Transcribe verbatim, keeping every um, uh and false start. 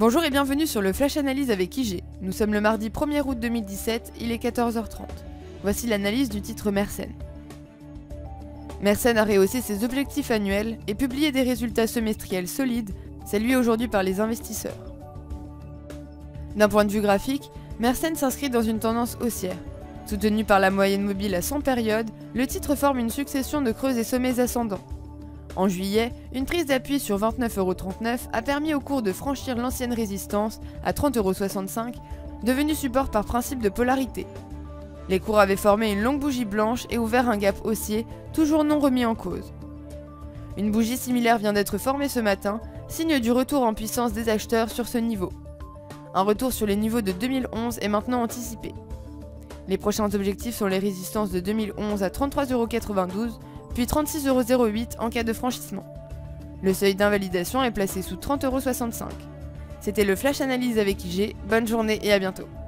Bonjour et bienvenue sur le Flash Analyse avec I G. Nous sommes le mardi premier août deux mille dix-sept, il est quatorze heures trente. Voici l'analyse du titre Mersen. Mersen a rehaussé ses objectifs annuels et publié des résultats semestriels solides, salués aujourd'hui par les investisseurs. D'un point de vue graphique, Mersen s'inscrit dans une tendance haussière. Soutenu par la moyenne mobile à cent périodes, le titre forme une succession de creux et sommets ascendants. En juillet, une prise d'appui sur vingt-neuf euros trente-neuf a permis au cours de franchir l'ancienne résistance à trente euros soixante-cinq, devenue support par principe de polarité. Les cours avaient formé une longue bougie blanche et ouvert un gap haussier, toujours non remis en cause. Une bougie similaire vient d'être formée ce matin, signe du retour en puissance des acheteurs sur ce niveau. Un retour sur les niveaux de deux mille onze est maintenant anticipé. Les prochains objectifs sont les résistances de deux mille onze à trente-trois euros quatre-vingt-douze, puis trente-six euros zéro huit en cas de franchissement. Le seuil d'invalidation est placé sous trente euros soixante-cinq. C'était le Flash Analyse avec I G, bonne journée et à bientôt.